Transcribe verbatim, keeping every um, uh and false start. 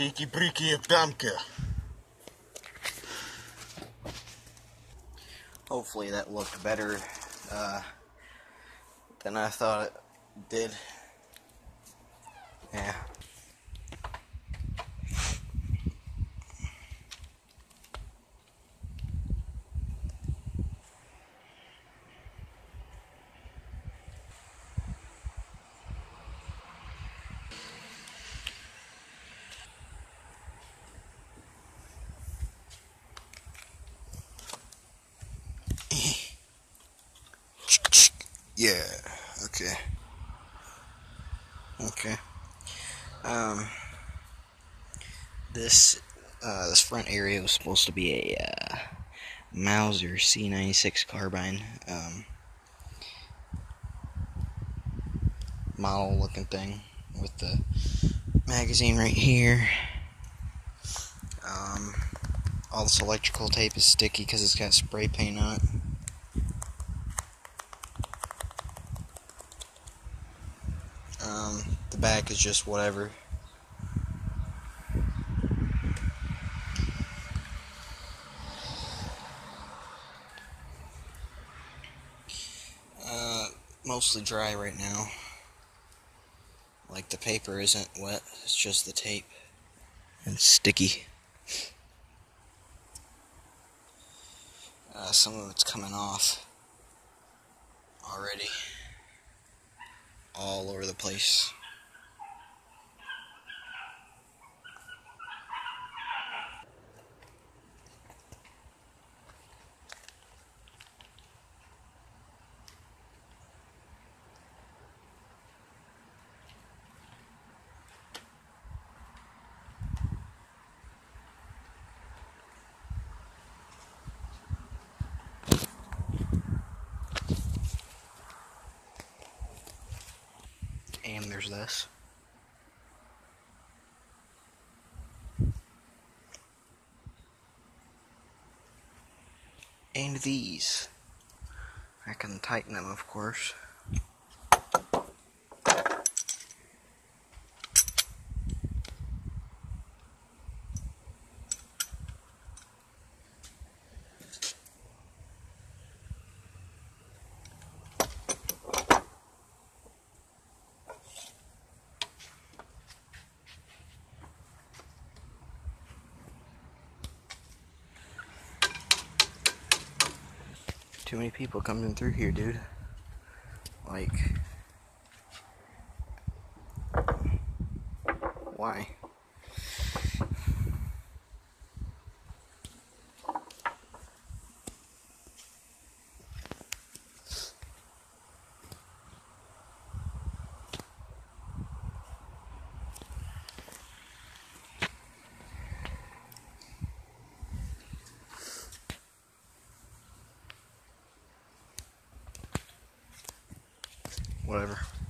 Cheeky-breeky Abdamka. Hopefully that looked better uh, than I thought it did. Yeah. Yeah, okay. Okay. Um, this, uh, this front area was supposed to be a, uh, Mauser C ninety-six carbine, um, model looking thing with the magazine right here. Um, all this electrical tape is sticky because it's got spray paint on it. Um, the back is just whatever. Uh, mostly dry right now. Like the paper isn't wet, it's just the tape. And it's sticky. Uh, some of it's coming off already. All over the place. And there's this. And these. I can tighten them, of course. Too many people coming through here, dude. Like, why? Whatever.